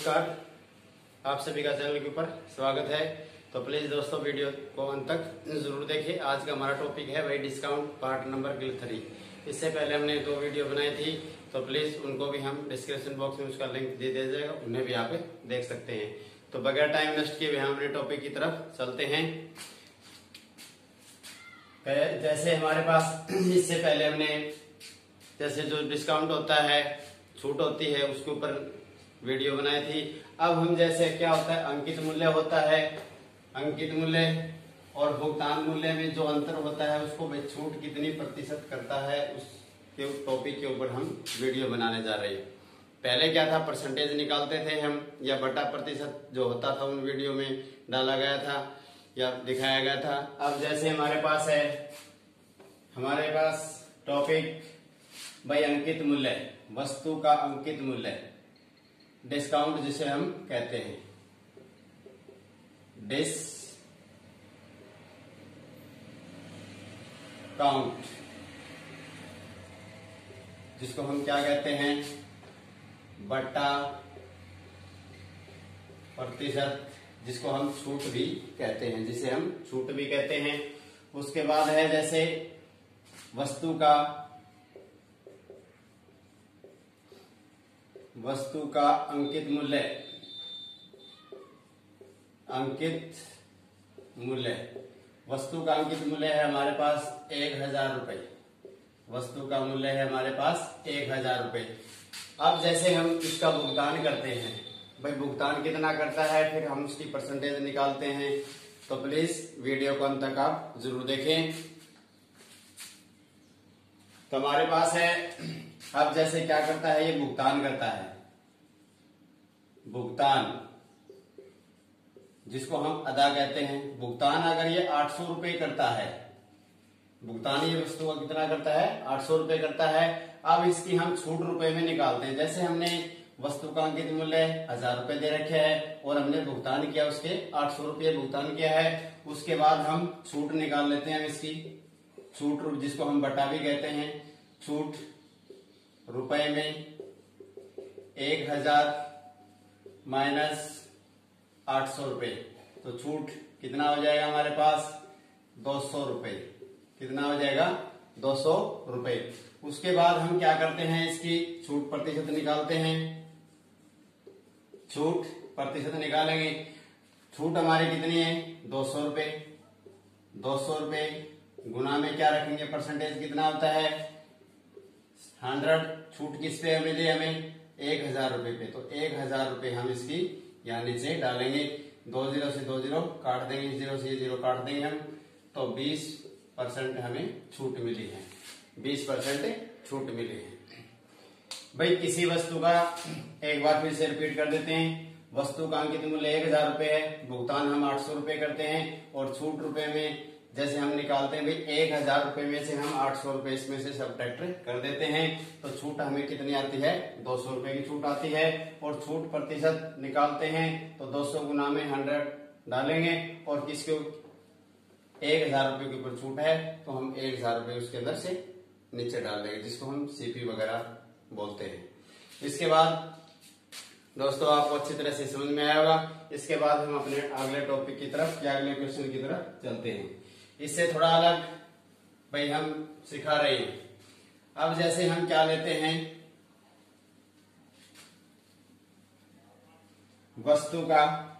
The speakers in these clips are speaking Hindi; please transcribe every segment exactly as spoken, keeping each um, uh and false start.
नमस्कार, आप सभी का चैनल के ऊपर स्वागत है। तो प्लीज दोस्तों वीडियो को अंत तक जरूर देखिए। आज का हमारा टॉपिक है भाई डिस्काउंट पार्ट नंबर थ्री। इससे पहले हमने दो वीडियो बनाई थी, तो प्लीज उनको भी हम डिस्क्रिप्शन बॉक्स में उसका लिंक दे दिया जाएगा, उन्हें भी आप देख सकते हैं। तो बगैर टाइम वेस्ट किए हम अपने टॉपिक की तरफ चलते हैं। जैसे हमारे पास इससे पहले हमने जैसे जो डिस्काउंट होता है, छूट होती है, उसके ऊपर वीडियो बनाई थी। अब हम जैसे क्या होता है, अंकित मूल्य होता है, अंकित मूल्य और भुगतान मूल्य में जो अंतर होता है उसको भाई छूट कितनी प्रतिशत करता है, उसके टॉपिक के ऊपर हम वीडियो बनाने जा रहे हैं। पहले क्या था, परसेंटेज निकालते थे हम, या बटा प्रतिशत जो होता था उन वीडियो में डाला गया था या दिखाया गया था। अब जैसे हमारे पास है, हमारे पास टॉपिक भाई अंकित मूल्य, वस्तु का अंकित मूल्य, डिस्काउंट जिसे हम कहते हैं, डिस्काउंट जिसको हम क्या कहते हैं, बटा प्रतिशत, जिसको हम छूट भी कहते हैं, जिसे हम छूट भी कहते हैं। उसके बाद है जैसे वस्तु का वस्तु का अंकित मूल्य, अंकित मूल्य, वस्तु का अंकित मूल्य है हमारे पास एक हजार रुपए, वस्तु का मूल्य है हमारे पास एक हजार रुपए। अब जैसे हम इसका भुगतान करते हैं, भाई भुगतान कितना करता है, फिर हम उसकी परसेंटेज निकालते हैं। तो प्लीज वीडियो को अंत तक आप जरूर देखें। तो हमारे पास है, अब जैसे क्या करता है, ये भुगतान करता है, भुगतान जिसको हम अदा कहते हैं। भुगतान अगर ये आठ सौ रुपए करता है, भुगतान ये वस्तु का कितना करता है, आठ सौ रुपए करता है। अब इसकी हम छूट रुपए में निकालते हैं। जैसे हमने वस्तु का अंकित मूल्य हजार रुपए दे रखे है और हमने भुगतान किया, उसके आठ सौ रुपये भुगतान किया है, उसके बाद हम छूट निकाल लेते हैं इसकी, छूट जिसको हम बटा भी कहते हैं। छूट रुपए में एक हजार माइनस आठ सौ रुपये, तो छूट कितना हो जाएगा हमारे पास, दो सौ रुपये। कितना हो जाएगा, दो सौ रुपये। उसके बाद हम क्या करते हैं, इसकी छूट प्रतिशत निकालते हैं। छूट प्रतिशत निकालेंगे, छूट हमारी कितनी है, दो सौ रुपये। दो सौ रुपये गुना में क्या रखेंगे, परसेंटेज कितना होता है, हंड्रेड। छूट किस पे मिली हमें, एक हजार रुपये पे, तो एक हजार रुपये हम इसकी यहाँ नीचे डालेंगे। दो जीरो से दो जीरो काट देंगे, जीरो से जीरो काट देंगे हम, तो बीस परसेंट हमें छूट मिली है, बीस परसेंट छूट मिली है। भाई किसी वस्तु का, एक बार फिर से रिपीट कर देते हैं, वस्तु का अंकित मूल्य एक हजार रुपये है, भुगतान हम आठ सौ रुपये करते हैं, और छूट रुपए में जैसे हम निकालते हैं, भाई एक हजार रुपये में से हम आठ सौ रुपये इसमें से सब्ट्रैक्ट कर देते हैं, तो छूट हमें कितनी आती है, दो सौ रुपये की छूट आती है। और छूट प्रतिशत निकालते हैं, तो दो सौ गुना में हंड्रेड डालेंगे, और किसके एक हजार रुपये के ऊपर छूट है, तो हम एक हजार रुपये उसके अंदर से नीचे डाल देंगे, जिसको हम सीपी वगैरह बोलते हैं। इसके बाद दोस्तों आपको अच्छी तरह से समझ में आया होगा। इसके बाद हम अपने अगले टॉपिक की तरफ या अगले क्वेश्चन की तरफ चलते हैं। इससे थोड़ा अलग भाई हम सिखा रहे हैं। अब जैसे हम क्या लेते हैं, वस्तु का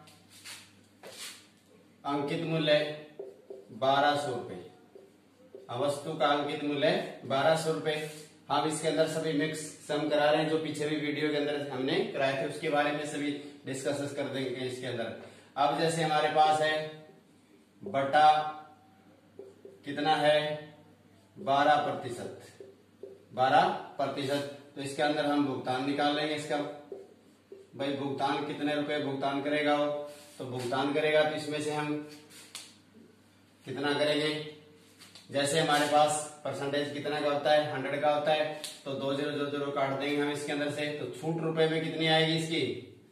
अंकित मूल्य बारह सौ रुपये, वस्तु का अंकित मूल्य बारह सौ रुपये। हम इसके अंदर सभी मिक्स सम करा रहे हैं, जो पीछे भी वीडियो के अंदर हमने कराए थे, उसके बारे में सभी डिस्कस कर देंगे इसके अंदर। अब जैसे हमारे पास है बटा कितना है, बारह प्रतिशत, बारह प्रतिशत, तो इसके अंदर हम भुगतान निकाल लेंगे इसका। भाई भुगतान कितने रुपए भुगतान करेगा वो, तो भुगतान करेगा तो इसमें से हम कितना करेंगे, जैसे हमारे पास परसेंटेज कितना का होता है, हंड्रेड का होता है, तो दो जीरो दो जीरो काट देंगे हम इसके अंदर से। तो छूट रुपए में कितनी आएगी इसकी,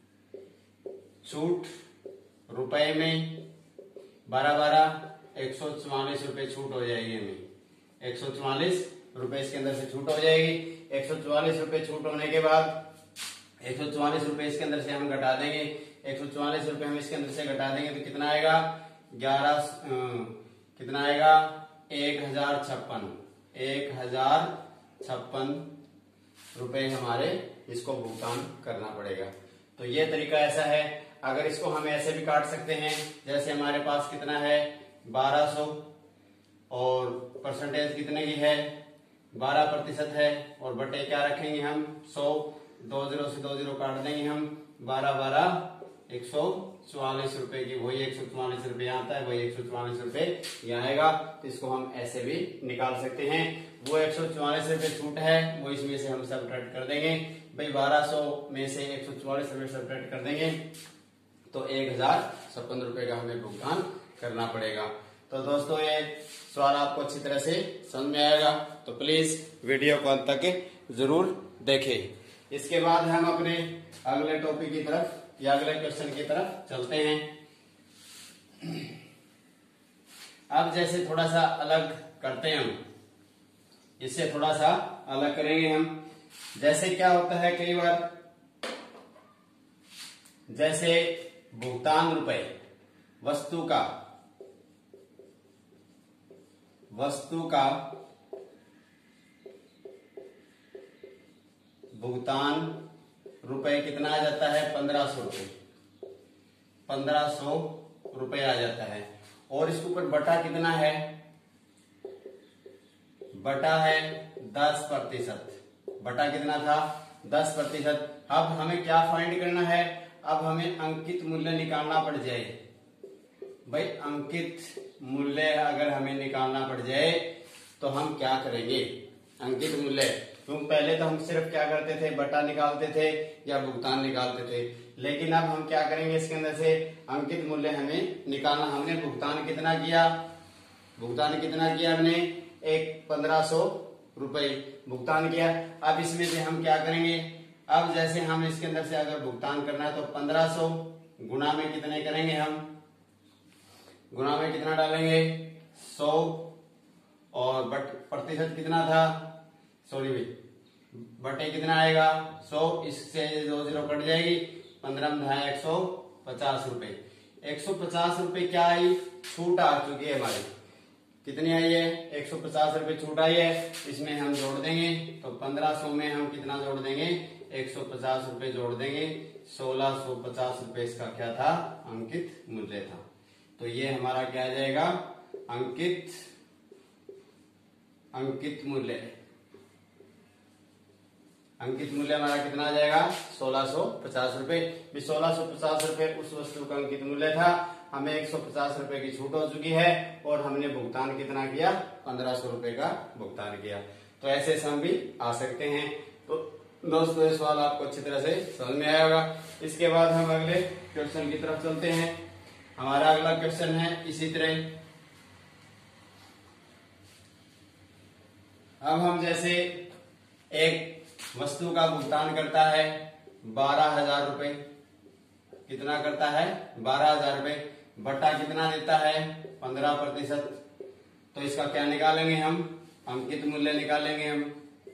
छूट रुपए में बारह बारह एक सौ चौवालीस रुपए छूट हो जाएगी हमें, एक सौ चौवालीस रुपए इसके अंदर से छूट हो जाएगी। एक सौ चौवालीस रुपए छूट होने के बाद एक सौ चौवालीस रुपए इसके अंदर से हम घटा देंगे, एक सौ चौवालीस रुपए हम इसके अंदर से घटा देंगे तो कितना आएगा, ग्यारह कितना आएगा, एक हजार छप्पन एक हजार छप्पन रुपए हमारे इसको भुगतान करना पड़ेगा। तो ये तरीका ऐसा है। अगर इसको हम ऐसे भी काट सकते हैं, जैसे हमारे पास कितना है बारह सौ और परसेंटेज कितने की है बारह प्रतिशत है, और बटे क्या रखेंगे हम सौ, दो जीरो से दो जीरो काट देंगे हम, बारह बारह एक सौ चौवालीस रुपए की, वही एक सौ चौवालीस रुपए यहाँ आता है, वही एक सौ चौवालीस रुपए यहाँ आएगा। तो इसको हम ऐसे भी निकाल सकते हैं। वो एक सौ चौवालीस रुपए छूट है, वो इसमें से हम सब्ट्रैक्ट कर देंगे भाई, बारह सौ में से एक सौ चौवालीस रुपए सब्ट्रैक्ट कर देंगे तो एक हजार छप्पन रुपए का हमें भुगतान करना पड़ेगा। तो दोस्तों ये सवाल आपको अच्छी तरह से समझ में आएगा, तो प्लीज वीडियो को अंत तक जरूर देखें। इसके बाद हम अपने अगले टॉपिक की तरफ या अगले क्वेश्चन की तरफ चलते हैं। अब जैसे थोड़ा सा अलग करते हैं हम, इससे थोड़ा सा अलग करेंगे हम। जैसे क्या होता है कई बार, जैसे भुगतान रुपए वस्तु का वस्तु का भुगतान रुपए कितना आ जाता है, पंद्रह सौ रुपए पंद्रह सौ रुपए आ जाता है, और इसके ऊपर बटा कितना है, बटा है दस प्रतिशत बटा कितना था दस प्रतिशत। अब हमें क्या फाइंड करना है, अब हमें अंकित मूल्य निकालना पड़ जाए भाई। अंकित मूल्य अगर हमें निकालना पड़ जाए तो हम क्या करेंगे, अंकित मूल्य, क्योंकि पहले तो हम सिर्फ क्या करते थे, बटा निकालते थे या भुगतान निकालते थे, लेकिन अब हम क्या करेंगे, इसके अंदर से अंकित मूल्य हमें निकालना। हमने भुगतान कितना किया, भुगतान कितना किया हमने, एक पंद्रह सौ रुपए भुगतान किया। अब इसमें से हम क्या करेंगे, अब जैसे हम इसके अंदर से अगर भुगतान करना है तो पंद्रह सौ गुना में कितने करेंगे, हम गुना में कितना डालेंगे सौ, और बट प्रतिशत कितना था, सॉरी भाई बटे कितना आएगा सौ, इससे दो जीरो कट जाएगी, पंद्रह में है एक सौ पचास रुपए एक सौ पचास रुपए क्या आई, छूट आ चुकी है हमारी, कितनी आई है एक सौ पचास रुपए छूट आई है। इसमें हम जोड़ देंगे तो पंद्रह सौ में हम कितना जोड़ देंगे, एक सौ पचास रुपए जोड़ देंगे, सोलह सौ पचास रुपए इसका क्या था, अंकित मूल्य था। तो ये हमारा क्या आ जाएगा, अंकित अंकित मूल्य अंकित मूल्य हमारा कितना आ जाएगा, सोलह सौ पचास रुपए। सोलह सौ पचास रुपए उस वस्तु का अंकित मूल्य था, हमें एक सौ पचास रुपए की छूट हो चुकी है, और हमने भुगतान कितना किया, पंद्रह सौ रुपए का भुगतान किया। तो ऐसे सम भी आ सकते हैं। तो दोस्तों ये सवाल आपको अच्छी तरह से समझ में आया होगा। इसके बाद हम अगले क्वेश्चन की तरफ चलते हैं। हमारा अगला क्वेश्चन है इसी तरह, अब हम जैसे एक वस्तु का भुगतान करता है बारह हजार रुपए, कितना करता है बारह हजार रुपए, बटा कितना देता है पंद्रह प्रतिशत। तो इसका क्या निकालेंगे हम, अंकित मूल्य निकालेंगे हम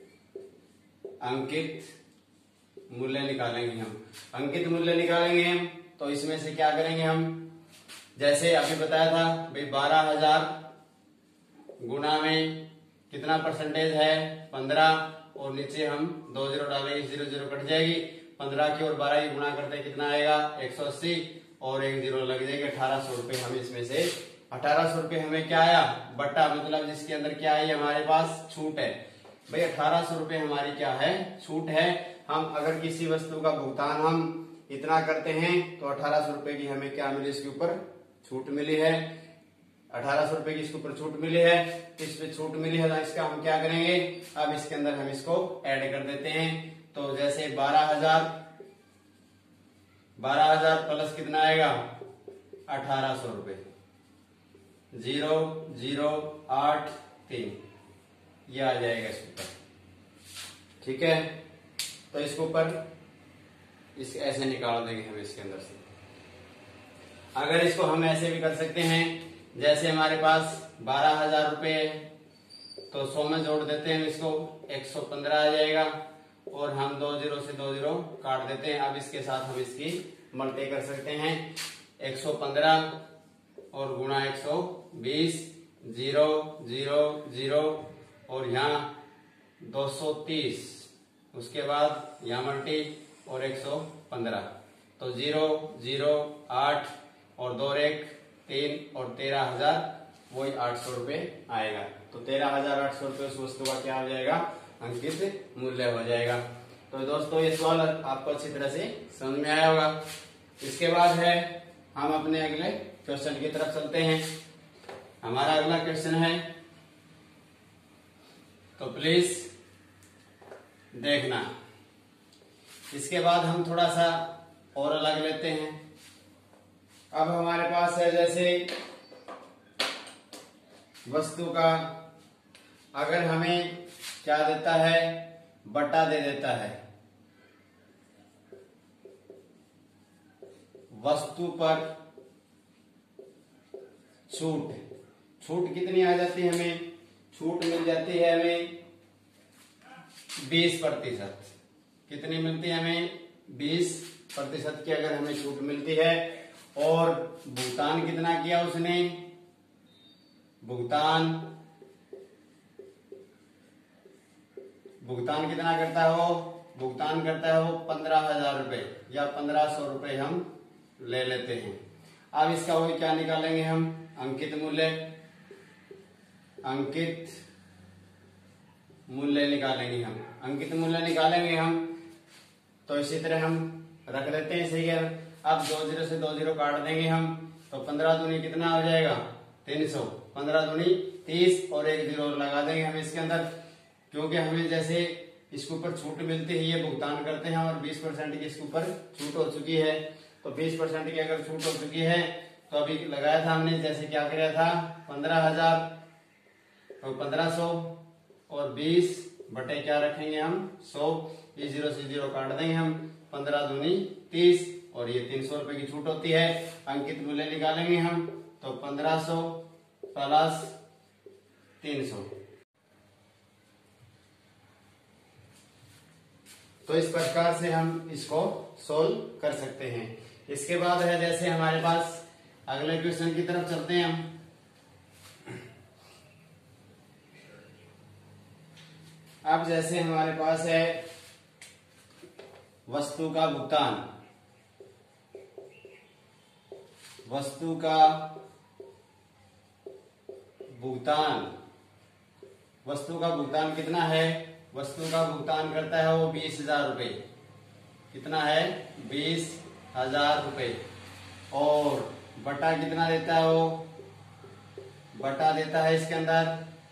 अंकित मूल्य निकालेंगे हम अंकित मूल्य निकालेंगे हम तो इसमें से क्या करेंगे हम, जैसे अभी बताया था भाई बारह हजार गुना में कितना परसेंटेज है पंद्रह, और नीचे हम दो जीरो डालेंगे, जीरो जीरो कट जाएगी, पंद्रह की और बारह की गुणा करते कितना आएगा एक सौ अस्सी, और एक जीरो लग जाएंगे, अठारह सौ रुपए। हम इसमें से अठारह सौ रुपए हमें क्या आया, बट्टा, मतलब जिसके अंदर क्या है हमारे पास छूट है भाई, अठारह सौ रुपए हमारी क्या है छूट है। हम अगर किसी वस्तु का भुगतान हम इतना करते हैं तो अठारह सौ रुपए की हमें क्या मिली, इसके ऊपर छूट मिली है, अठारह सौ रुपए की इसके ऊपर छूट मिली है, इस पे छूट मिली है, तो इसका हम क्या करेंगे, अब इसके अंदर हम इसको ऐड कर देते हैं। तो जैसे बारह हजार बारह हजार प्लस कितना आएगा अठारह सौ रुपए, जीरो जीरो आठ तीन, ये आ जाएगा इसके ऊपर, ठीक है। तो इसके ऊपर इस ऐसे निकाल देंगे हम इसके अंदर से। अगर इसको हम ऐसे भी कर सकते हैं, जैसे हमारे पास बारह हजार रुपए है तो सौ में जोड़ देते हैं इसको, एक सौ पंद्रह आ जाएगा, और हम दो जीरो से दो जीरो काट देते हैं। अब इसके साथ हम इसकी मल्टी कर सकते हैं। एक सौ पंद्रह और गुणा एक सौ बीस, जीरो जीरो जीरो और यहाँ दो सौ तीस, उसके बाद यहाँ मल्टी और एक सौ पंद्रह, तो जीरो जीरो आठ और दो एक तीन और तेरह हजार वही आठ सौ रुपये आएगा। तो तेरह हजार आठ सौ रुपये उस वस्तु का क्या हो जाएगा, अंकित मूल्य हो जाएगा। तो दोस्तों ये सवाल आपको अच्छी तरह से समझ में आया होगा। इसके बाद है हम अपने अगले क्वेश्चन की तरफ चलते हैं। हमारा अगला क्वेश्चन है, तो प्लीज देखना। इसके बाद हम थोड़ा सा और अलग लेते हैं। अब हमारे पास है जैसे वस्तु का अगर हमें क्या देता है, बटा दे देता है, वस्तु पर छूट, छूट कितनी आ जाती है हमें, छूट मिल जाती है हमें बीस प्रतिशत। कितनी मिलती है हमें, बीस प्रतिशत की अगर हमें छूट मिलती है। और भुगतान कितना किया उसने, भुगतान भुगतान कितना करता है वो, भुगतान करता है वो पंद्रह हजार रुपए या पंद्रह सौ रुपए हम ले लेते हैं। अब इसका वही क्या निकालेंगे हम, अंकित मूल्य, अंकित मूल्य निकालेंगे हम, अंकित मूल्य निकालेंगे हम। तो इसी तरह हम रख लेते हैं, सही है। अब दो जीरो से दो जीरो काट देंगे हम, तो पंद्रह दूनी कितना हो जाएगा, तीन सौ, पंद्रह दूनी तीस और एक जीरो लगा देंगे हम इसके अंदर, क्योंकि हमें जैसे इसके ऊपर छूट मिलती है ये भुगतान करते हैं और बीस परसेंट की इसके ऊपर छूट हो चुकी है। तो बीस परसेंट की अगर छूट हो चुकी है तो अभी लगाया था हमने, जैसे क्या कराया था, पंद्रह हजार तो पंद्रह सौ और बीस बटे क्या रखेंगे हम, सौ, ये जीरो से जीरो काट देंगे हम, पंद्रह दूनी तीस और ये तीन सौ रुपए की छूट होती है। अंकित मूल्य निकालेंगे हम, तो पंद्रह सौ प्लस तीन सौ। तो इस प्रकार से हम इसको सोल्व कर सकते हैं। इसके बाद है जैसे हमारे पास अगले क्वेश्चन की तरफ चलते हैं हम। अब जैसे हमारे पास है वस्तु का भुगतान, वस्तु का भुगतान, वस्तु का भुगतान कितना है, वस्तु का भुगतान करता है वो बीस हजार रुपये, कितना है, बीस हजार रुपये। और बटा कितना देता है वो, बटा देता है इसके अंदर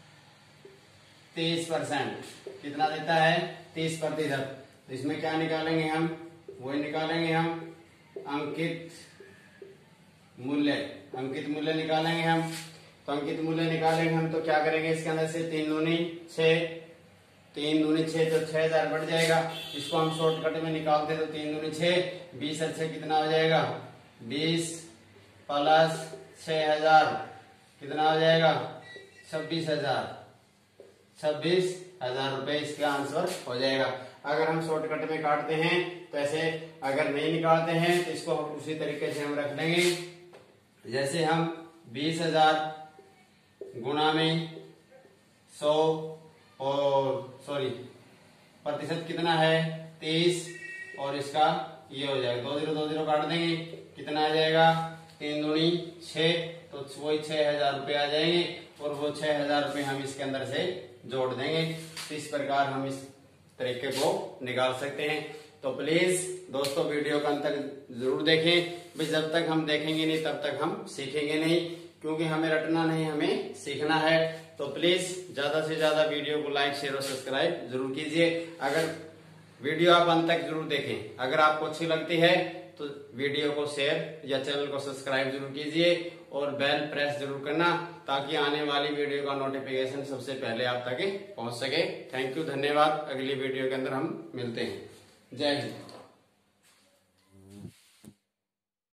तीस परसेंट, कितना देता है, तीस प्रतिशत। तो इसमें क्या निकालेंगे हम, वही निकालेंगे हम अंकित मूल्य, अंकित मूल्य निकालेंगे हम। तो अंकित मूल्य निकालेंगे हम तो क्या करेंगे, इसके अंदर से तीन दूनी छह, तीन दूनी छह तो छह हजार बढ़ जाएगा। इसको हम शॉर्टकट में निकालते तो तीन दूनी छह, बीस अच्छे कितना हो जाएगा, बीस प्लस छह हजार कितना हो जाएगा, छब्बीस हजार, छब्बीस हजार रुपए इसका आंसर हो जाएगा। अगर हम शॉर्टकट में काटते हैं तो ऐसे, अगर नहीं निकालते हैं तो इसको उसी तरीके से हम रख देंगे। जैसे हम बीस हजार गुणा में सौ और सॉरी प्रतिशत कितना है, तीस, और इसका ये हो जाएगा दो जीरो दो जीरो काट देंगे, कितना आ जाएगा, तीन दूनी छह, तो वही छह हजार रुपये आ जाएंगे और वो छह हजार रुपये हम इसके अंदर से जोड़ देंगे। तो इस प्रकार हम इस तरीके को निकाल सकते हैं। तो प्लीज दोस्तों वीडियो का अंत तक जरूर देखें, भाई जब तक हम देखेंगे नहीं तब तक हम सीखेंगे नहीं, क्योंकि हमें रटना नहीं, हमें सीखना है। तो प्लीज ज्यादा से ज्यादा वीडियो को लाइक शेयर और सब्सक्राइब जरूर कीजिए। अगर वीडियो आप अंत तक जरूर देखें, अगर आपको अच्छी लगती है तो वीडियो को शेयर या चैनल को सब्सक्राइब जरूर कीजिए और बेल प्रेस जरूर करना, ताकि आने वाली वीडियो का नोटिफिकेशन सबसे पहले आप तक पहुंच सके। थैंक यू, धन्यवाद। अगली वीडियो के अंदर हम मिलते हैं। जय हिंद।